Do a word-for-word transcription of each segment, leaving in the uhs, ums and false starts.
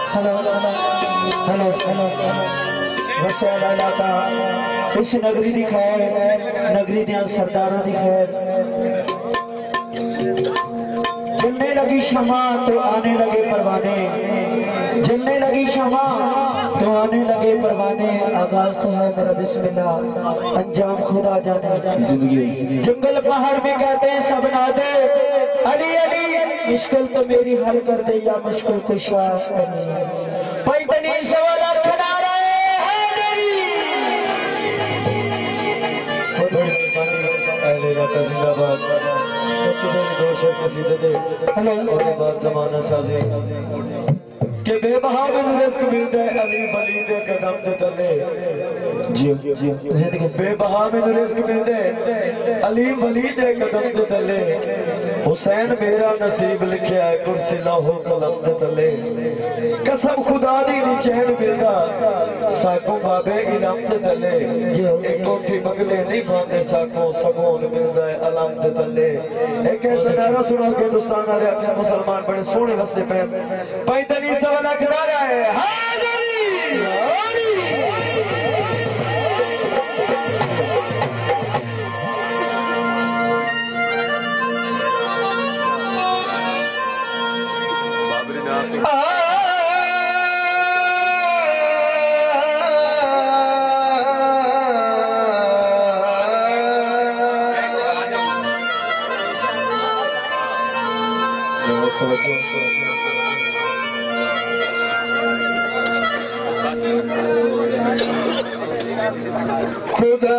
Hello hello hello वसैला इलाका इस नगरी दी खैर नगरी दियां सरदारां दी खैर जलने लगी शमा तो आने लगे परवाने जलने लगी शमा तो आने लगे परवाने आगाज तो है मेरा बिस्मिल्लाह अंजाम खुदा जाने जिंदगी जंगल पहाड़ में कहते हैं सब नादे अली अली मुश्किल तो मेरी हल कर दे या मुश्किल कुशा पैदनी सवाल खड़ा रहे हैं मेरी अहले इलाका जिंदाबाद सत्तुबे दो शेर कसीदे दे हेलो और बात जमाना साजी के बेबहा में रिस्क मिलता है अली वली दे कदम दे तले जी जी बेबहा में रिस्क मिलता है अली वली दे कदम दे तले हुसैन मेरा नसीब लिखा है कुर्सी लाहो कलम दे तले कसम खुदा दी नी चैन मिलदा साको बाबे इलम दे तले एक कोठी बंगले नहीं पाते साको सुकून मिलदा है अलम दे तले एक ऐसा नारा सुना के हिंदुस्तान वाले आखे मुसलमान बड़े सोहने वसदे पे पैदनी सवाल खड़ा रहा है हाजरी हाजरी खुदा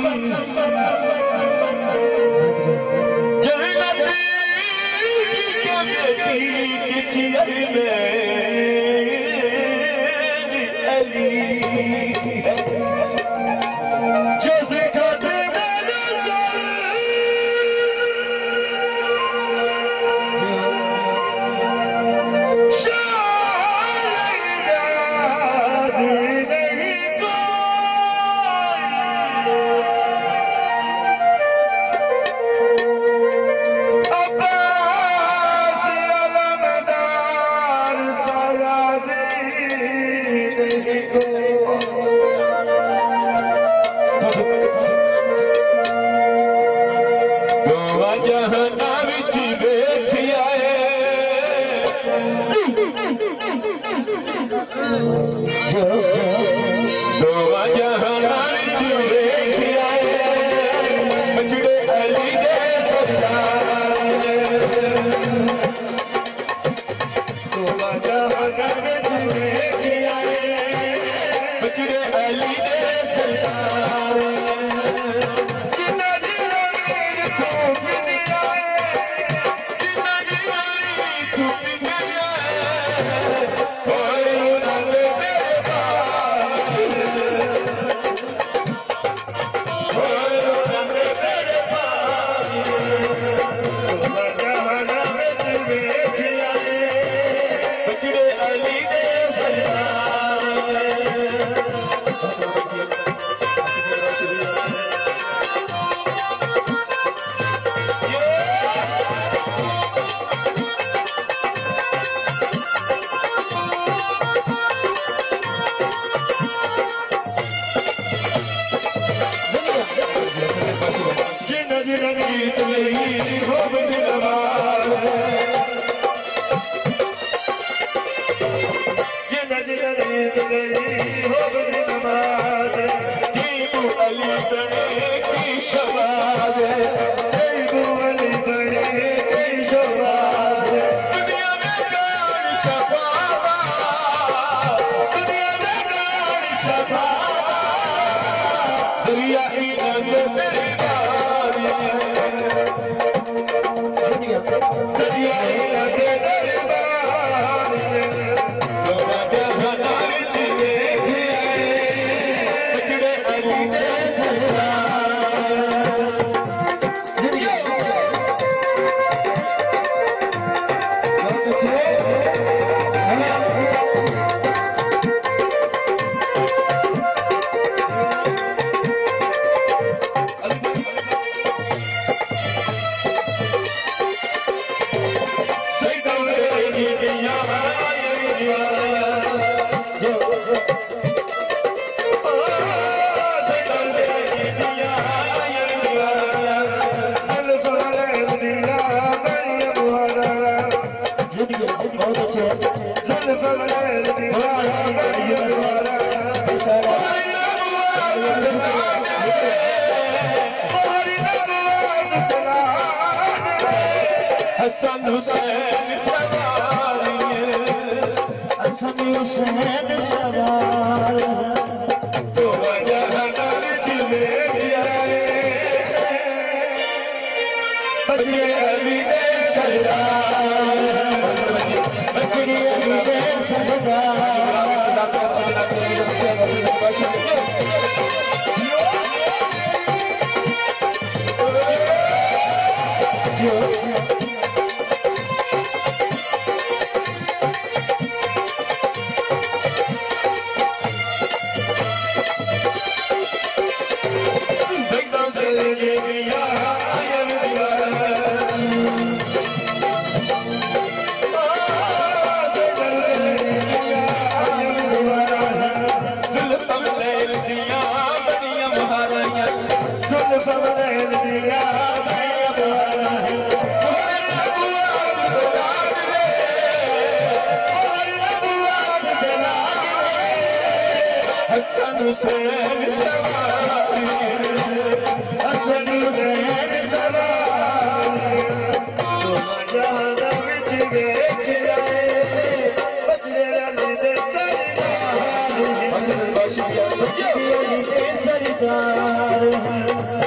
हसन हुसैन सवार हसन हुसैन सवार तो वजह जिले बजरे अली दे सरदार बजरे अली दे सरदार हसन हुसैन सवार हसन हुसैन सवार तो मजाना विच वेख आए बजरे अली दे सरदार हसन बाशिया सरकार है।